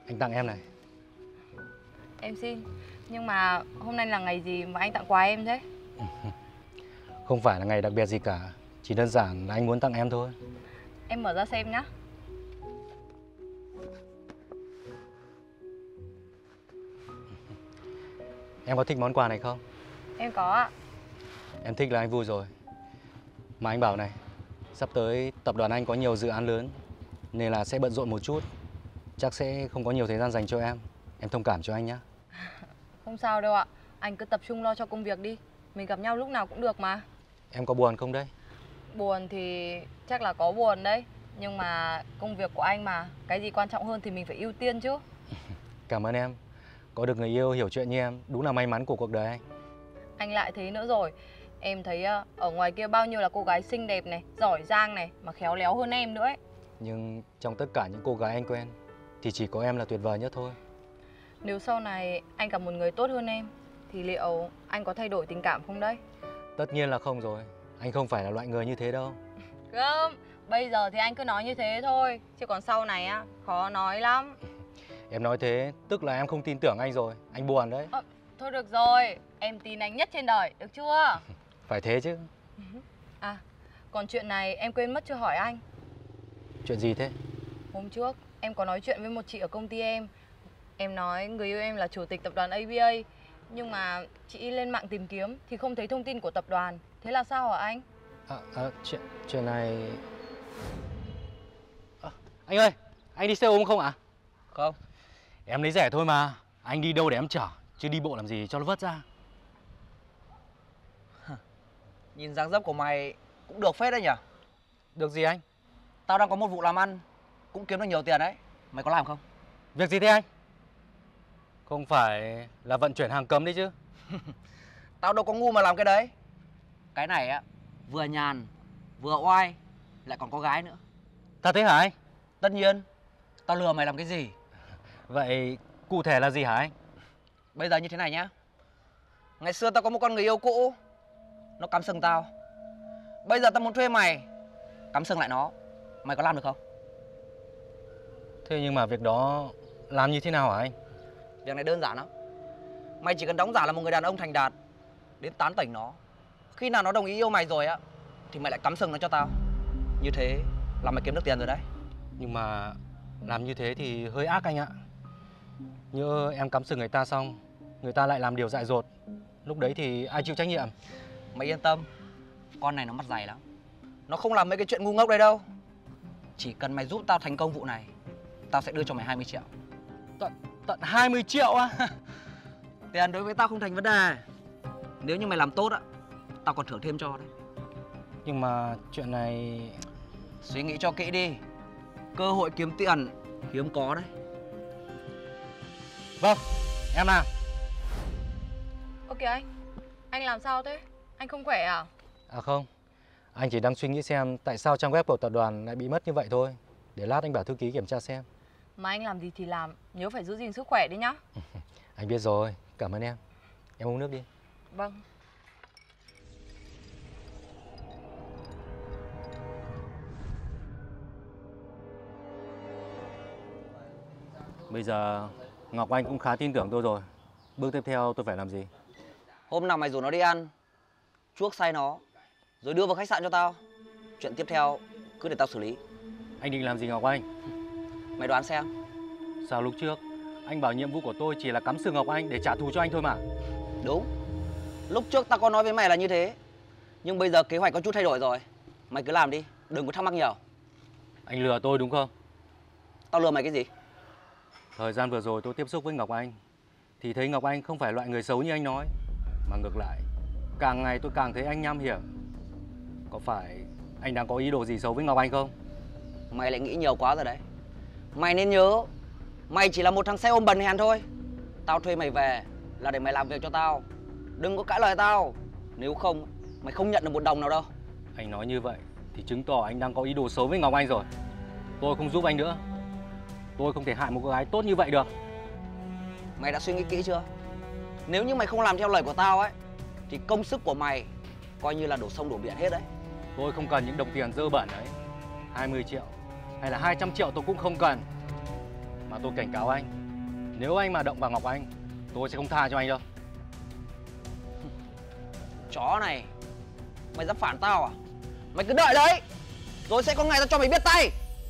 Anh tặng em này. Em xin. Nhưng mà hôm nay là ngày gì mà anh tặng quà em thế? Không phải là ngày đặc biệt gì cả, chỉ đơn giản là anh muốn tặng em thôi. Em mở ra xem nhá. Em có thích món quà này không? Em có ạ. Em thích là anh vui rồi. Mà anh bảo này, sắp tới tập đoàn anh có nhiều dự án lớn nên là sẽ bận rộn một chút. Chắc sẽ không có nhiều thời gian dành cho em. Em thông cảm cho anh nhé. Không sao đâu ạ. Anh cứ tập trung lo cho công việc đi. Mình gặp nhau lúc nào cũng được mà. Em có buồn không đấy? Buồn thì chắc là có buồn đấy. Nhưng mà công việc của anh mà, cái gì quan trọng hơn thì mình phải ưu tiên chứ. Cảm ơn em. Có được người yêu hiểu chuyện như em đúng là may mắn của cuộc đời anh. Anh lại thế nữa rồi. Em thấy ở ngoài kia bao nhiêu là cô gái xinh đẹp này, giỏi giang này, mà khéo léo hơn em nữa ấy. Nhưng trong tất cả những cô gái anh quen thì chỉ có em là tuyệt vời nhất thôi. Nếu sau này anh gặp một người tốt hơn em thì liệu anh có thay đổi tình cảm không đấy? Tất nhiên là không rồi. Anh không phải là loại người như thế đâu. Không, bây giờ thì anh cứ nói như thế thôi. Chứ còn sau này á, khó nói lắm. Em nói thế tức là em không tin tưởng anh rồi. Anh buồn đấy. Thôi được rồi, em tin anh nhất trên đời, được chưa? Phải thế chứ. À, còn chuyện này em quên mất chưa hỏi anh. Chuyện gì thế? Hôm trước em có nói chuyện với một chị ở công ty em. Em nói người yêu em là chủ tịch tập đoàn ABA. Nhưng mà chị lên mạng tìm kiếm thì không thấy thông tin của tập đoàn. Thế là sao hả anh? Chuyện này... anh ơi, anh đi xe ôm không ạ? Không. Em lấy rẻ thôi mà. Anh đi đâu để em chở, chứ đi bộ làm gì cho nó vất ra. Nhìn dáng dấp của mày cũng được phết đấy nhỉ? Được gì anh? Tao đang có một vụ làm ăn, cũng kiếm được nhiều tiền đấy. Mày có làm không? Việc gì thế anh? Không phải là vận chuyển hàng cấm đấy chứ? Tao đâu có ngu mà làm cái đấy. Cái này á, vừa nhàn, vừa oai, lại còn có gái nữa. Thật thế hả anh? Tất nhiên. Tao lừa mày làm cái gì? Vậy cụ thể là gì hả anh? Bây giờ như thế này nhá. Ngày xưa tao có một con người yêu cũ, nó cắm sừng tao. Bây giờ tao muốn thuê mày cắm sừng lại nó. Mày có làm được không? Thế nhưng mà việc đó làm như thế nào hả anh? Việc này đơn giản lắm. Mày chỉ cần đóng giả là một người đàn ông thành đạt, đến tán tỉnh nó. Khi nào nó đồng ý yêu mày rồi á, thì mày lại cắm sừng nó cho tao. Như thế là mày kiếm được tiền rồi đấy. Nhưng mà làm như thế thì hơi ác anh ạ. Như em cắm sừng người ta xong, người ta lại làm điều dại dột, lúc đấy thì ai chịu trách nhiệm? Mày yên tâm, con này nó mắt dày lắm. Nó không làm mấy cái chuyện ngu ngốc đấy đâu. Chỉ cần mày giúp tao thành công vụ này, tao sẽ đưa cho mày 20 triệu. Tận 20 triệu á? Tiền đối với tao không thành vấn đề. Nếu như mày làm tốt á, tao còn thưởng thêm cho đấy. Nhưng mà chuyện này... Suy nghĩ cho kỹ đi. Cơ hội kiếm tiền hiếm có đấy. Vâng, em làm. Ok anh làm sao thế? Anh không khỏe à? À không, anh chỉ đang suy nghĩ xem tại sao trang web của tập đoàn lại bị mất như vậy thôi. Để lát anh bảo thư ký kiểm tra xem. Mà anh làm gì thì làm, nhớ phải giữ gìn sức khỏe đi nhá. Anh biết rồi, cảm ơn em. Em uống nước đi. Vâng. Bây giờ Ngọc Anh cũng khá tin tưởng tôi rồi. Bước tiếp theo tôi phải làm gì? Hôm nào mày rủ nó đi ăn, chuốc say nó, rồi đưa vào khách sạn cho tao. Chuyện tiếp theo cứ để tao xử lý. Anh định làm gì Ngọc Anh? Mày đoán xem. Sao lúc trước anh bảo nhiệm vụ của tôi chỉ là cắm sừng Ngọc Anh để trả thù cho anh thôi mà. Đúng. Lúc trước tao có nói với mày là như thế. Nhưng bây giờ kế hoạch có chút thay đổi rồi. Mày cứ làm đi, đừng có thắc mắc nhiều. Anh lừa tôi đúng không? Tao lừa mày cái gì? Thời gian vừa rồi tôi tiếp xúc với Ngọc Anh thì thấy Ngọc Anh không phải loại người xấu như anh nói. Mà ngược lại, càng ngày tôi càng thấy anh nham hiểm. Có phải anh đang có ý đồ gì xấu với Ngọc Anh không? Mày lại nghĩ nhiều quá rồi đấy. Mày nên nhớ, mày chỉ là một thằng xe ôm bần hèn thôi. Tao thuê mày về là để mày làm việc cho tao. Đừng có cãi lời tao. Nếu không, mày không nhận được một đồng nào đâu. Anh nói như vậy thì chứng tỏ anh đang có ý đồ xấu với Ngọc Anh rồi. Tôi không giúp anh nữa. Tôi không thể hại một cô gái tốt như vậy được. Mày đã suy nghĩ kỹ chưa? Nếu như mày không làm theo lời của tao ấy, thì công sức của mày coi như là đổ sông đổ biển hết đấy. Tôi không cần những đồng tiền dơ bẩn ấy. 20 triệu hay là 200 triệu tôi cũng không cần. Mà tôi cảnh cáo anh, nếu anh mà động vào Ngọc Anh, tôi sẽ không tha cho anh đâu. Chó này, mày dám phản tao à? Mày cứ đợi đấy, rồi sẽ có ngày tao cho mày biết tay.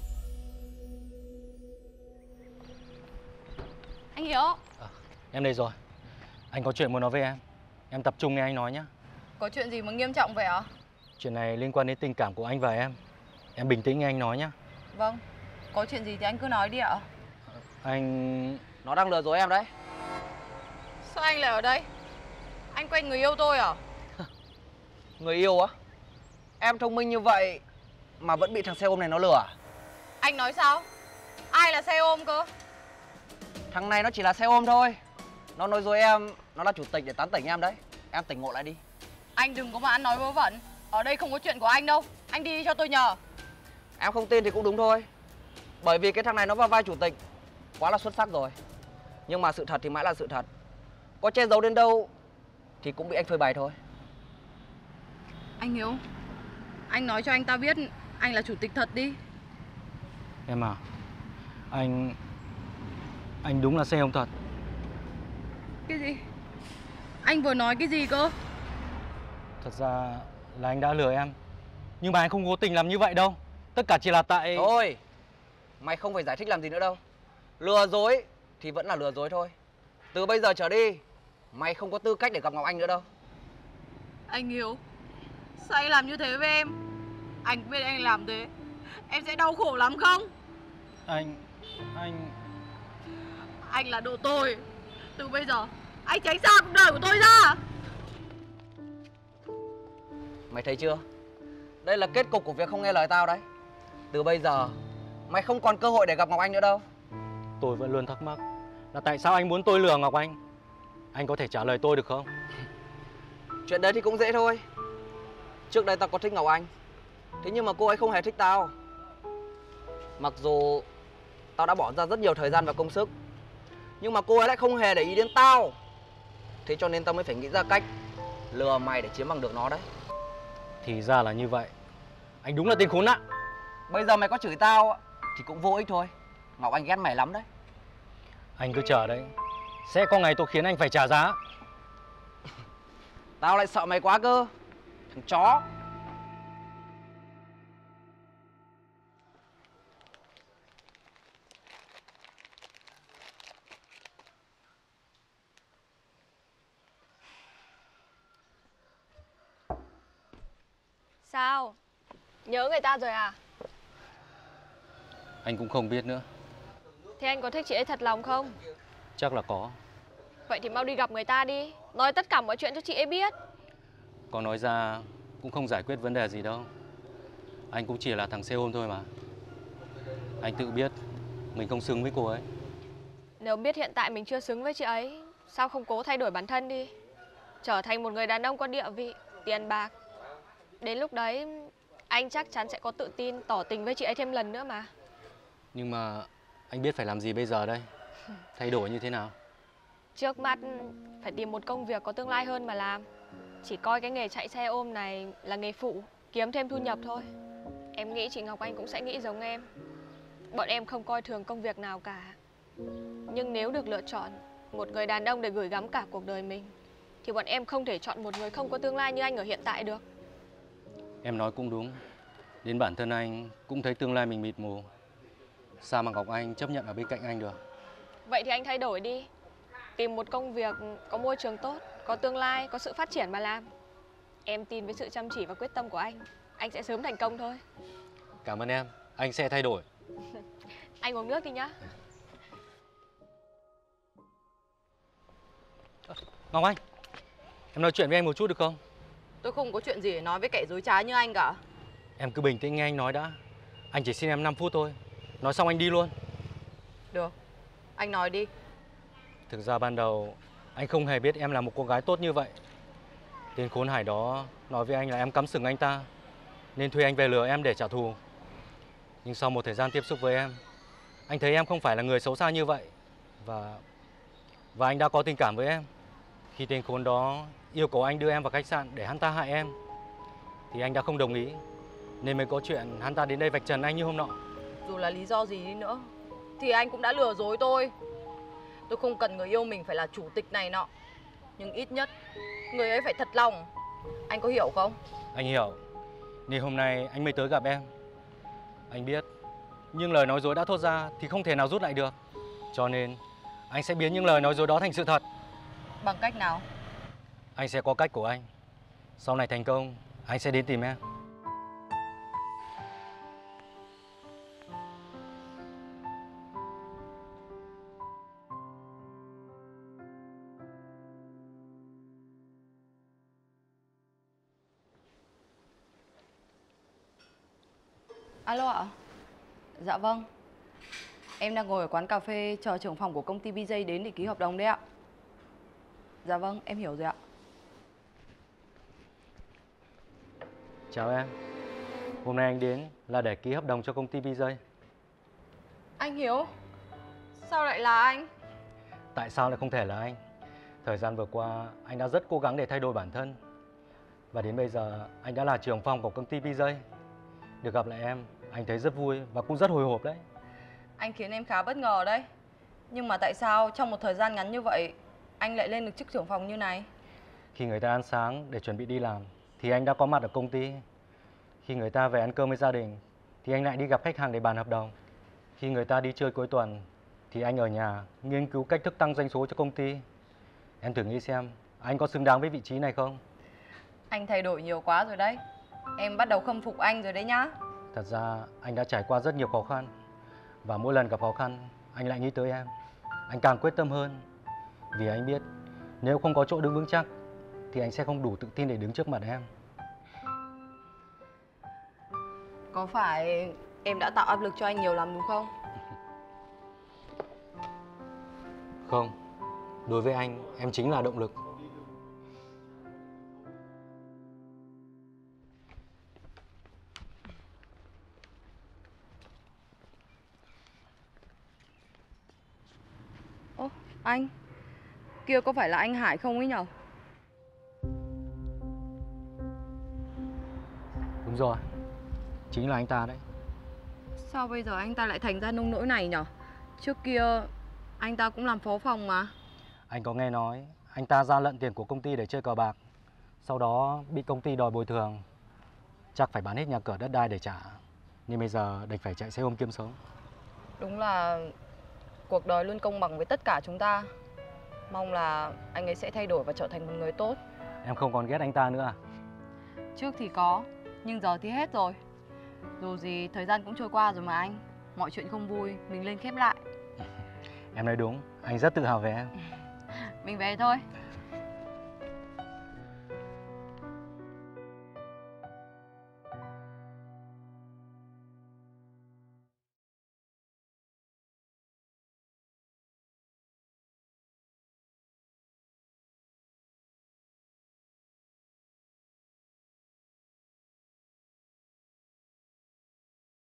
Anh Hiếu, Em đây rồi. Anh có chuyện muốn nói với em. Em tập trung nghe anh nói nhé. có chuyện gì mà nghiêm trọng vậy ạ? Chuyện này liên quan đến tình cảm của anh và em. Em bình tĩnh nghe anh nói nhé. Vâng, có chuyện gì thì anh cứ nói đi ạ. Anh... Nó đang lừa dối em đấy. Sao anh lại ở đây? Anh quen người yêu tôi à? Người yêu á? Em thông minh như vậy mà vẫn bị thằng xe ôm này nó lừa à? Anh nói sao? Ai là xe ôm cơ? Thằng này nó chỉ là xe ôm thôi. Nó nói dối em nó là chủ tịch để tán tỉnh em đấy. Em tỉnh ngộ lại đi. Anh đừng có mà ăn nói vớ vẩn. Ở đây không có chuyện của anh đâu. Anh đi cho tôi nhờ. Em không tin thì cũng đúng thôi. Bởi vì cái thằng này nó vào vai chủ tịch quá là xuất sắc rồi. Nhưng mà sự thật thì mãi là sự thật. Có che giấu đến đâu thì cũng bị anh phơi bày thôi. Anh Hiếu, anh nói cho anh ta biết anh là chủ tịch thật đi. Em à, anh đúng là xe ôm thật. Cái gì? Anh vừa nói cái gì cơ? Thật ra là anh đã lừa em. Nhưng mà anh không cố tình làm như vậy đâu. Tất cả chỉ là tại... Thôi, mày không phải giải thích làm gì nữa đâu. Lừa dối thì vẫn là lừa dối thôi. Từ bây giờ trở đi, mày không có tư cách để gặp Ngọc Anh nữa đâu. Anh Hiếu, sao anh làm như thế với em? Anh biết anh làm thế em sẽ đau khổ lắm không? Anh... Anh là đồ tồi. Từ bây giờ anh tránh xa cuộc đời của tôi ra. Mày thấy chưa? Đây là kết cục của việc không nghe lời tao đấy. Từ bây giờ, mày không còn cơ hội để gặp Ngọc Anh nữa đâu. Tôi vẫn luôn thắc mắc là tại sao anh muốn tôi lừa Ngọc Anh. Anh có thể trả lời tôi được không? Chuyện đấy thì cũng dễ thôi. Trước đây tao có thích Ngọc Anh. Thế nhưng mà cô ấy không hề thích tao. Mặc dù tao đã bỏ ra rất nhiều thời gian và công sức, nhưng mà cô ấy lại không hề để ý đến tao. Thế cho nên tao mới phải nghĩ ra cách lừa mày để chiếm bằng được nó đấy. Thì ra là như vậy. Anh đúng là tên khốn nạn. Bây giờ mày có chửi tao thì cũng vô ích thôi. Ngọc Anh ghét mày lắm đấy. Anh cứ chờ đấy. Sẽ có ngày tôi khiến anh phải trả giá. Tao lại sợ mày quá cơ, thằng chó. Sao? Nhớ người ta rồi à? Anh cũng không biết nữa. Thế anh có thích chị ấy thật lòng không? Chắc là có. Vậy thì mau đi gặp người ta đi. Nói tất cả mọi chuyện cho chị ấy biết. Có nói ra cũng không giải quyết vấn đề gì đâu. Anh cũng chỉ là thằng xe ôm thôi mà. Anh tự biết mình không xứng với cô ấy. Nếu biết hiện tại mình chưa xứng với chị ấy, sao không cố thay đổi bản thân đi? Trở thành một người đàn ông có địa vị, tiền bạc. Đến lúc đấy anh chắc chắn sẽ có tự tin tỏ tình với chị ấy thêm lần nữa mà. Nhưng mà anh biết phải làm gì bây giờ đây? Thay đổi như thế nào? Trước mắt phải tìm một công việc có tương lai hơn mà làm. Chỉ coi cái nghề chạy xe ôm này là nghề phụ, kiếm thêm thu nhập thôi. Em nghĩ chị Ngọc Anh cũng sẽ nghĩ giống em. Bọn em không coi thường công việc nào cả. Nhưng nếu được lựa chọn một người đàn ông để gửi gắm cả cuộc đời mình, thì bọn em không thể chọn một người không có tương lai như anh ở hiện tại được. Em nói cũng đúng. Đến bản thân anh cũng thấy tương lai mình mịt mù. Sao mà Ngọc Anh chấp nhận ở bên cạnh anh được? Vậy thì anh thay đổi đi. Tìm một công việc có môi trường tốt, có tương lai, có sự phát triển mà làm. Em tin với sự chăm chỉ và quyết tâm của anh sẽ sớm thành công thôi. Cảm ơn em. Anh sẽ thay đổi. Anh uống nước đi nhá. Ngọc Anh, em nói chuyện với anh một chút được không? Tôi không có chuyện gì để nói với kẻ dối trá như anh cả. Em cứ bình tĩnh nghe anh nói đã. Anh chỉ xin em 5 phút thôi. Nói xong anh đi luôn. Được, anh nói đi. Thực ra ban đầu anh không hề biết em là một cô gái tốt như vậy. Tên khốn Hải đó nói với anh là em cắm sừng anh ta, nên thuê anh về lừa em để trả thù. Nhưng sau một thời gian tiếp xúc với em, anh thấy em không phải là người xấu xa như vậy. Và anh đã có tình cảm với em. Khi tên khốn đó yêu cầu anh đưa em vào khách sạn để hắn ta hại em, thì anh đã không đồng ý. Nên mới có chuyện hắn ta đến đây vạch trần anh như hôm nọ. Dù là lý do gì đi nữa, thì anh cũng đã lừa dối tôi. Tôi không cần người yêu mình phải là chủ tịch này nọ, nhưng ít nhất người ấy phải thật lòng. Anh có hiểu không? Anh hiểu, nên hôm nay anh mới tới gặp em. Anh biết, nhưng lời nói dối đã thốt ra thì không thể nào rút lại được. Cho nên anh sẽ biến những lời nói dối đó thành sự thật. Bằng cách nào? Anh sẽ có cách của anh. Sau này thành công, anh sẽ đến tìm em. Alo ạ? Dạ vâng. Em đang ngồi ở quán cà phê chờ trưởng phòng của công ty BJ đến để ký hợp đồng đấy ạ. Dạ vâng, em hiểu rồi ạ. Chào em. Hôm nay anh đến là để ký hợp đồng cho công ty BJ. Anh Hiếu, sao lại là anh? Tại sao lại không thể là anh? Thời gian vừa qua, anh đã rất cố gắng để thay đổi bản thân. Và đến bây giờ, anh đã là trưởng phòng của công ty BJ. Được gặp lại em, anh thấy rất vui và cũng rất hồi hộp đấy. Anh khiến em khá bất ngờ đấy. Nhưng mà tại sao trong một thời gian ngắn như vậy anh lại lên được chức trưởng phòng như này? Khi người ta ăn sáng để chuẩn bị đi làm, thì anh đã có mặt ở công ty. Khi người ta về ăn cơm với gia đình, thì anh lại đi gặp khách hàng để bàn hợp đồng. Khi người ta đi chơi cuối tuần, thì anh ở nhà nghiên cứu cách thức tăng doanh số cho công ty. Em thử nghĩ xem, anh có xứng đáng với vị trí này không? Anh thay đổi nhiều quá rồi đấy. Em bắt đầu khâm phục anh rồi đấy nhá. Thật ra anh đã trải qua rất nhiều khó khăn. Và mỗi lần gặp khó khăn, anh lại nghĩ tới em. Anh càng quyết tâm hơn. Vì anh biết, nếu không có chỗ đứng vững chắc, thì anh sẽ không đủ tự tin để đứng trước mặt em. Có phải em đã tạo áp lực cho anh nhiều lắm đúng không? Không, đối với anh, em chính là động lực. Ô, anh. Kia có phải là anh Hải không ấy nhở? Đúng rồi, chính là anh ta đấy. Sao bây giờ anh ta lại thành ra nông nỗi này nhở? Trước kia anh ta cũng làm phó phòng mà. Anh có nghe nói anh ta gian lận tiền của công ty để chơi cờ bạc. Sau đó bị công ty đòi bồi thường. Chắc phải bán hết nhà cửa đất đai để trả. Nhưng bây giờ đành phải chạy xe ôm kiếm sống. Đúng là cuộc đời luôn công bằng với tất cả chúng ta. Mong là anh ấy sẽ thay đổi và trở thành một người tốt. Em không còn ghét anh ta nữa à? Trước thì có, nhưng giờ thì hết rồi. Dù gì thời gian cũng trôi qua rồi mà anh. Mọi chuyện không vui, mình lên khép lại. Em nói đúng, anh rất tự hào về em. Mình về thôi.